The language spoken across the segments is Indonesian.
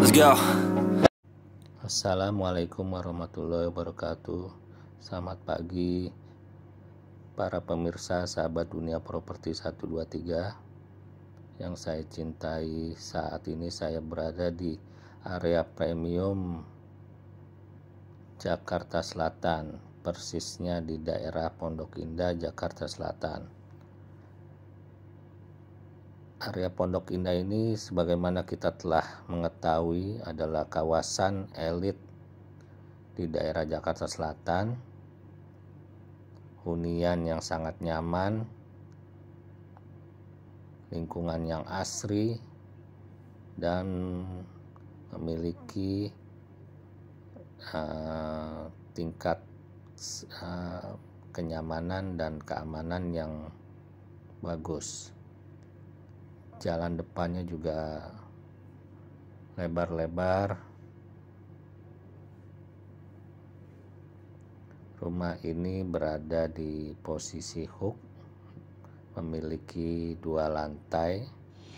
Let's go. Assalamualaikum warahmatullahi wabarakatuh. Selamat pagi para pemirsa sahabat dunia properti 123 yang saya cintai. Saat ini saya berada di area premium Jakarta Selatan, persisnya di daerah Pondok Indah, Jakarta Selatan. Area Pondok Indah ini sebagaimana kita telah mengetahui adalah kawasan elit di daerah Jakarta Selatan. Hunian yang sangat nyaman, lingkungan yang asri, dan memiliki tingkat kenyamanan dan keamanan yang bagus. Jalan depannya juga lebar-lebar. Rumah ini berada di posisi hook, memiliki 2 lantai.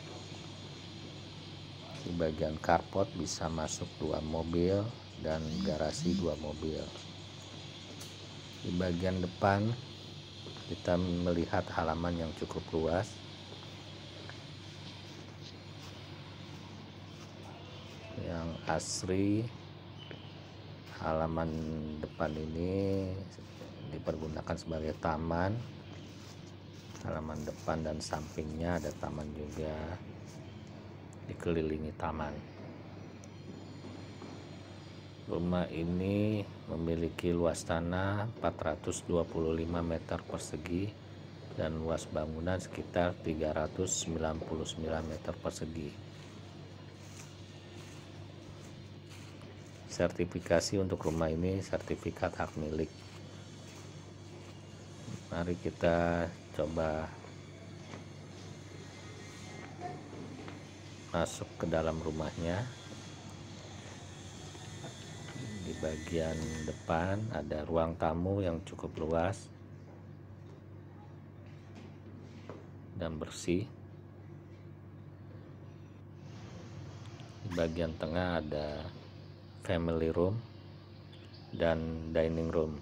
Di bagian carport bisa masuk 2 mobil dan garasi 2 mobil. Di bagian depan kita melihat halaman yang cukup luas. Yang asri. Halaman depan ini dipergunakan sebagai taman. Halaman depan dan sampingnya ada taman juga, dikelilingi taman. Rumah ini memiliki luas tanah 425 meter persegi dan luas bangunan sekitar 399 meter persegi. Sertifikasi untuk rumah ini sertifikat hak milik. Mari kita coba masuk ke dalam rumahnya. Di bagian depan ada ruang tamu yang cukup luas dan bersih. Di bagian tengah ada family room dan dining room,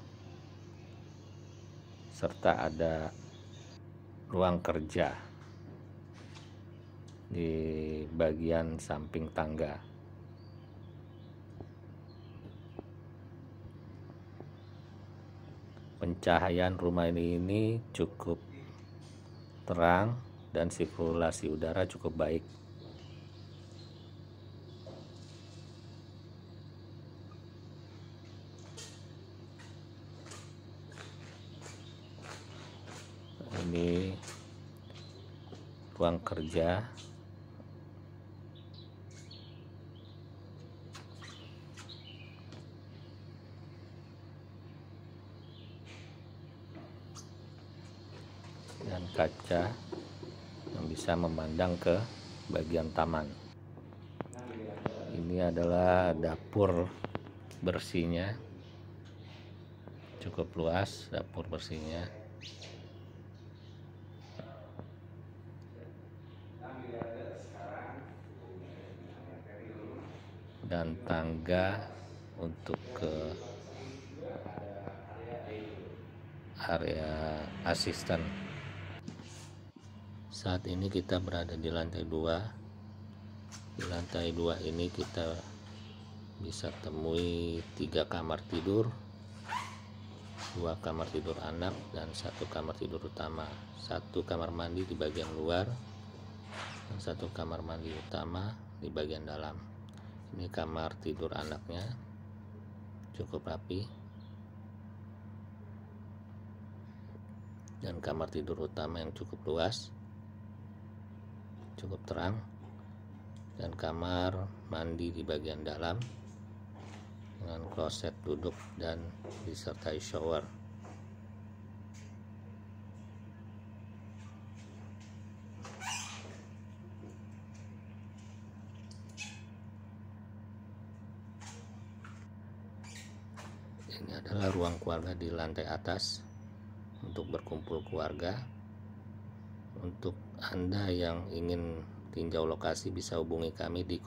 serta ada ruang kerja di bagian samping tangga. Pencahayaan rumah ini cukup terang dan sirkulasi udara cukup baik. Ini ruang kerja. Dan kaca yang bisa memandang ke bagian taman. Ini adalah dapur bersihnya. Cukup luas dapur bersihnya. Dan tangga untuk ke area asisten. Saat ini kita berada di lantai 2. Di lantai 2 ini kita bisa temui 3 kamar tidur, 2 kamar tidur anak, dan 1 kamar tidur utama. 1 kamar mandi di bagian luar dan 1 kamar mandi utama di bagian dalam. Ini kamar tidur anaknya, cukup rapi. Dan kamar tidur utama yang cukup luas, cukup terang. Dan kamar mandi di bagian dalam dengan kloset duduk dan disertai shower. Ini adalah ruang keluarga di lantai atas untuk berkumpul keluarga. Untuk Anda yang ingin tinjau lokasi bisa hubungi kami di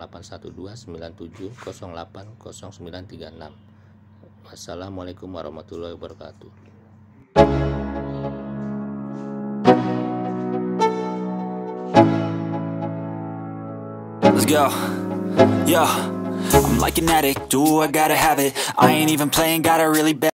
081297080936. Wassalamualaikum warahmatullahi wabarakatuh. Let's go. Yo, I'm like an addict, do I gotta have it. I ain't even playing, got a really bad